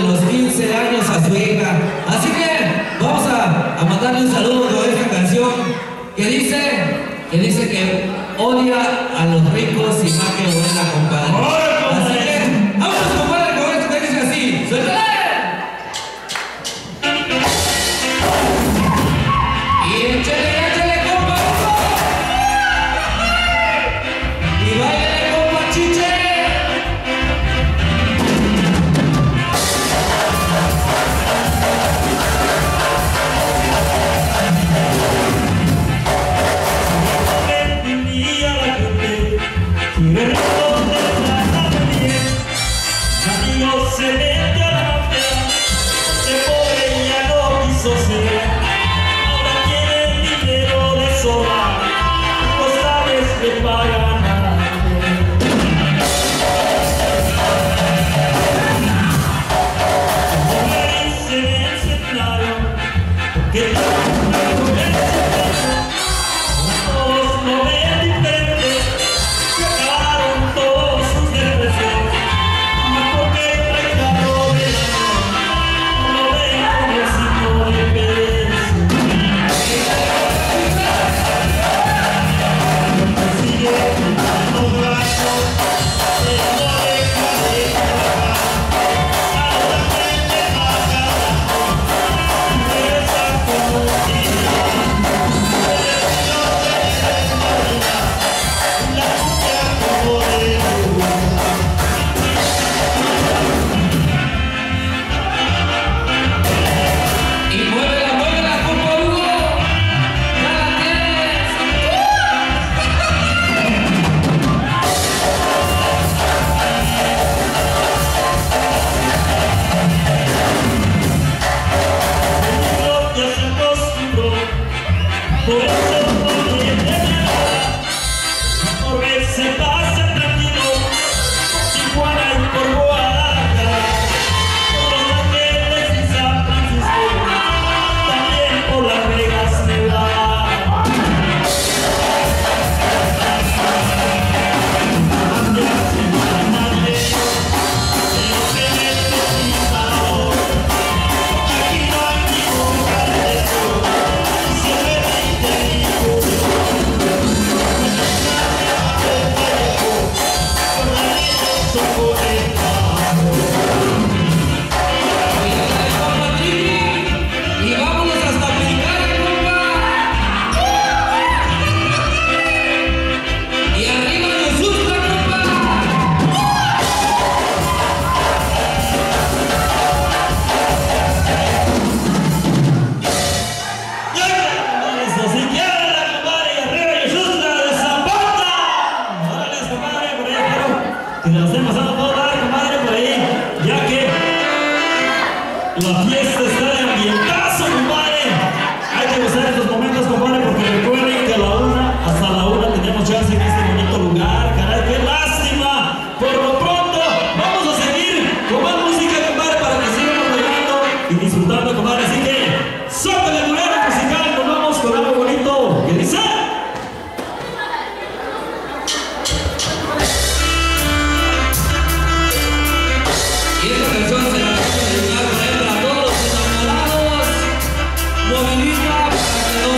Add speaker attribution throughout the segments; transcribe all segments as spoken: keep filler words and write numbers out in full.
Speaker 1: los quince años a su hija. Así que vamos a, a mandarle un saludo con esta canción que dice, que dice que odia a los ricos y más que buena, compadre. Así que vamos, compadre, con esto que dice así. ¡Suéltale! Y échale, échale, compa. Y váyale, compa, chiche.
Speaker 2: Se mete a la mafia, se pobre y ya no quiso ser. Ahora tiene dinero de sobra, costales le pagan a como me dicen en el escenario, porque yo no me todos lo ven diferente, se acabaron todos sus depresiones. Por eso no viene nada, por ver se pasa tranquilo, por Tijuana y por Guadalajara, por los banquetes en San Francisco, también por Las Vegas, Nevada. Ande sin nadie, pero se mete sin valor, aquí no hay ningún caldero. Que se la estén pasando todo dar, compadre, por ahí, ya que la fiesta está de ambientazo, compadre. Hay que gozar estos momentos, compadre, porque recuerden que a la una, hasta la una tenemos chance en este bonito lugar. Caray, qué lástima. Por lo pronto, vamos a seguir con más música, compadre, para que sigamos bailando y disfrutando, compadre. Así que, suéltale el bolero musical y nos vamos con algo bonito que dice.
Speaker 1: Y esta canción se la vamos a dedicar para todos los enamorados. Movidita para que no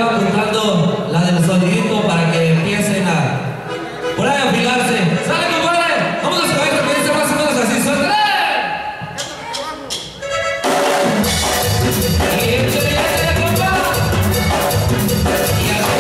Speaker 1: estaba apuntando la del sonidito para que empiecen a por ahí a afilarse. ¡Sale, compadre! ¡Vamos a saber que dice más o menos así! ¡Suéltale! Y échale, échale, compa. Y así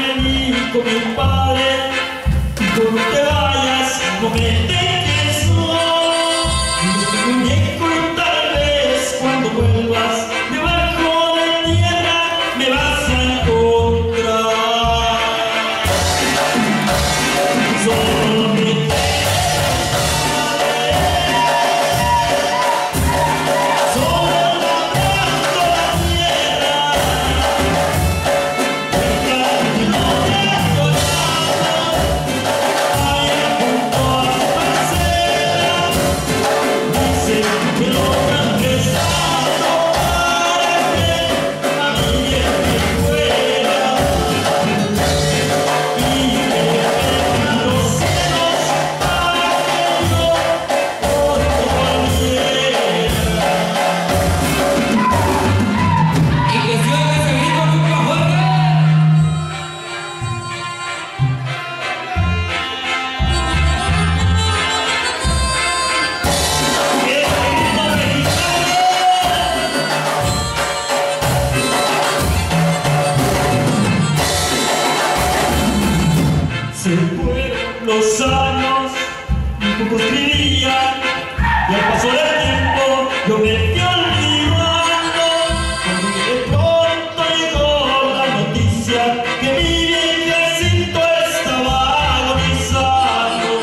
Speaker 3: con mi padre, y cuando te vayas, no me dejes.
Speaker 2: poco escribía, y al paso del tiempo yo me fui olvidando, cuando de pronto llegó la noticia que mi viejecito estaba agonizando.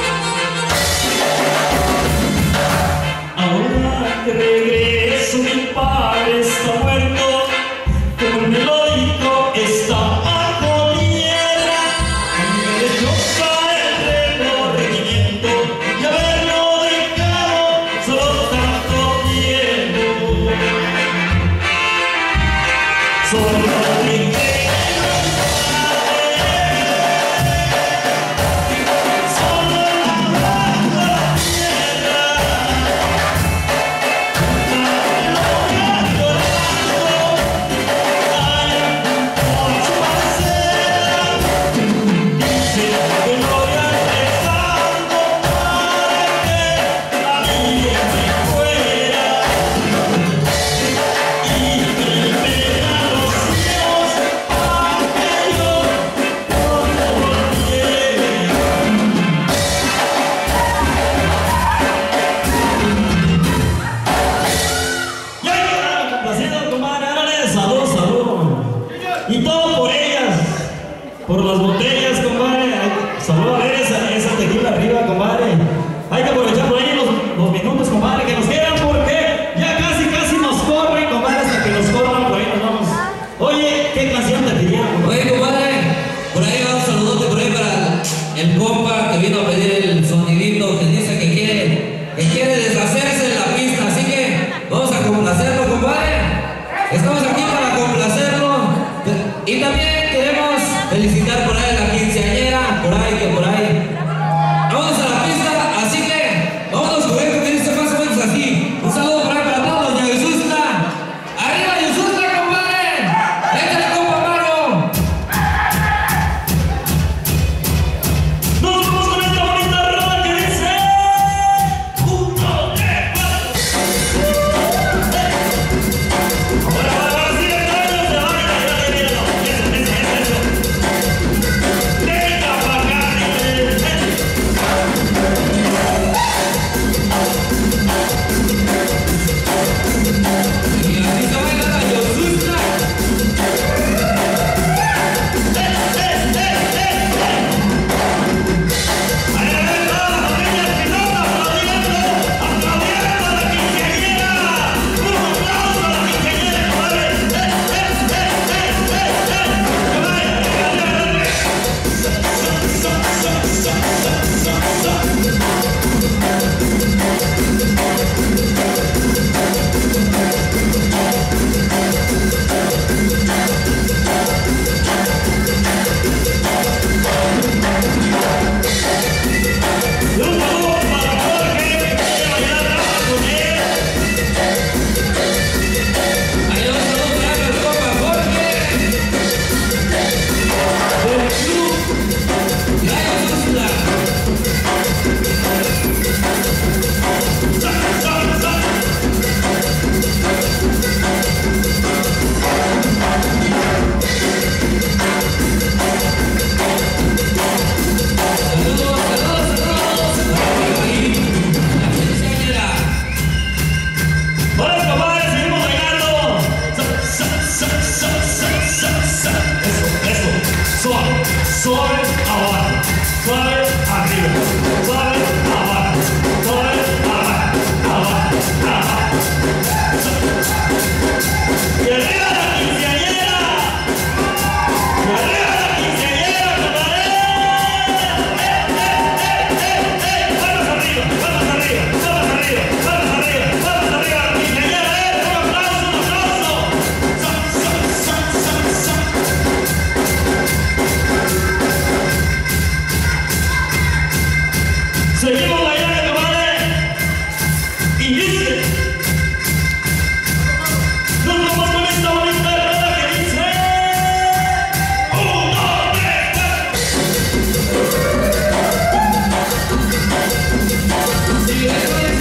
Speaker 2: Ahora que regreso mi padre está muerto, como el melódico está bajo tierra, a mí me dejó caer el remordimiento y haberlo dejado solo tanto tiempo. Solo dejé y todo por ellas, por las botellas, compadre. Salud a ver esa, esa tequila arriba, compadre. Hay que aprovechar por ahí los, los minutos, compadre, que nos quedan, porque ya casi, casi nos corren, compadre, hasta que nos corran, por ahí nos vamos. Oye, ¿qué canción te pidieron?
Speaker 1: Oye, compadre, por ahí va un saludote por ahí para el compa que vino a pedir el sonidito, que dice que quiere, que quiere deshacerse de la pista, así que vamos a complacerlo, compadre. Estamos aquí para complacerlo. Y también queremos felicitar por ahí a la quinceañera, por ahí, que por ahí. Vamos a la pista, así que vámonos con esto que dice más o menos así. Un saludo por ahí para todos, doña Yususla. ¡Arriba Yususla, compadre! ¡Échale, compa Mario!
Speaker 2: Nos vamos con esta bonita rola que dice uno, tres, cuatro. Ahora, ahora, ahora sí, el baile se baila, ya le digo. Eso, eso, eso, eso. Venga pa' acá, eh, eh.
Speaker 1: Y así se baila la Yususla.
Speaker 2: Ahí la ven toda la familia Espinosa aplaudiendo, aplaudiendo a la quinceañera. Un aplauso a la quinceañera, compadre. Eh, eh, eh, eh, eh, eh. Compadre, dale, dale, dale. So, so, so, so, so, so, so. Y un saludo para Jorge, que quiere bailar nada con él.
Speaker 1: Ahí va un saludo por ahí para el compa Jorge. Del club La Yususla.
Speaker 2: Sa, sa, sa.
Speaker 1: Saludos, saludos, saludos. Ahí, la quinceañera.
Speaker 2: Vale, compadre, seguimos bailando. Sa, sa, sa, sa, sa, sa, sa. Eso, eso. Suave, suave, abajo. Suave, arriba. Suave, abajo. Suave, abajo. Abajo, abajo. Y arriba la quinceañera. Y arriba la quinceañera, compadre. Eh, eh, eh, eh, eh. Vamos arriba, vamos arriba, vamos arriba, vamos arriba, vamos arriba la quinceañera. Eh, un aplauso, un aplauso. Sa, sa, sa, sa, sa. Seguimos bailando, compadre. Y dice, nos vamos con esta bonita rola que dice uno, dos, tres, cuatro.
Speaker 1: Sigue,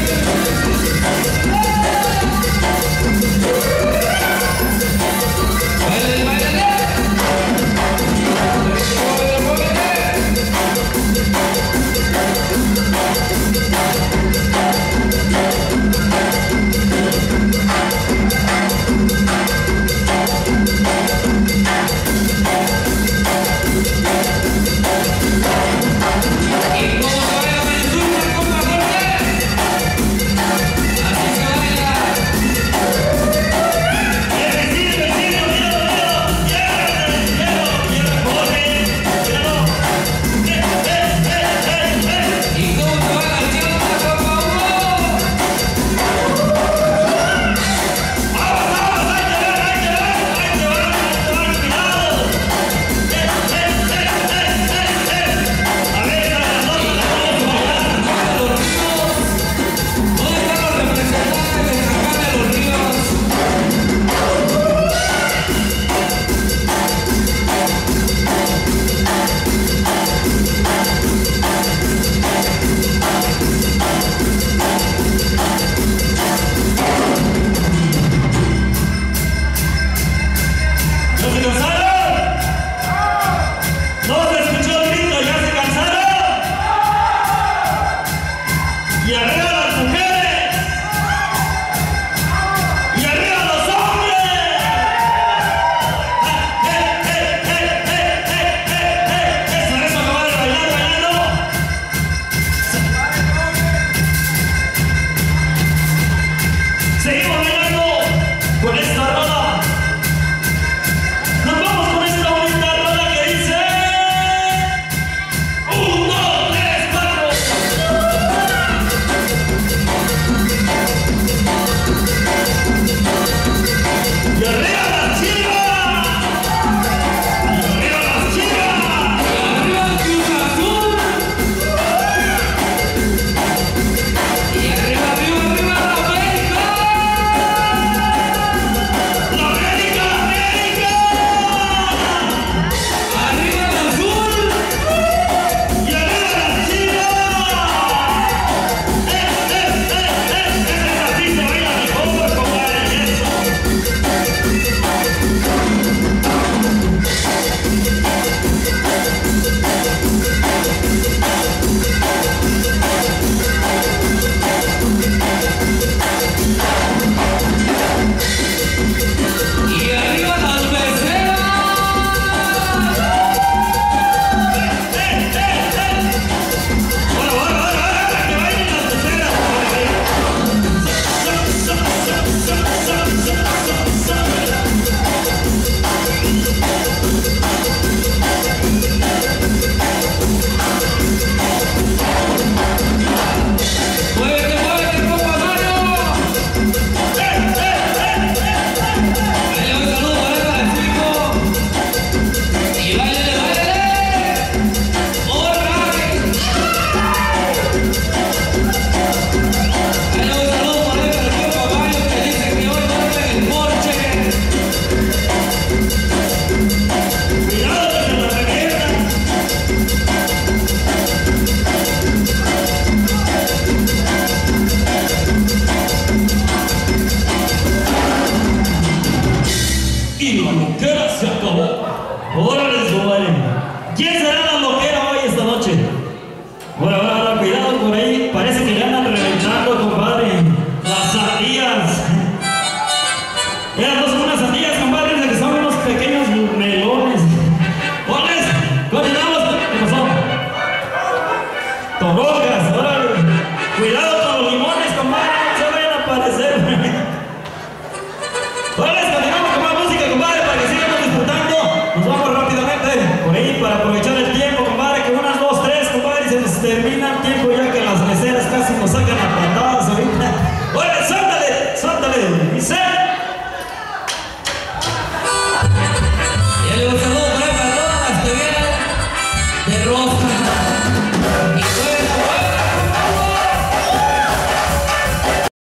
Speaker 1: baile, baile. Muévele, muévele.
Speaker 2: Cuidado con los limones, compadre, no se vayan a aparecer.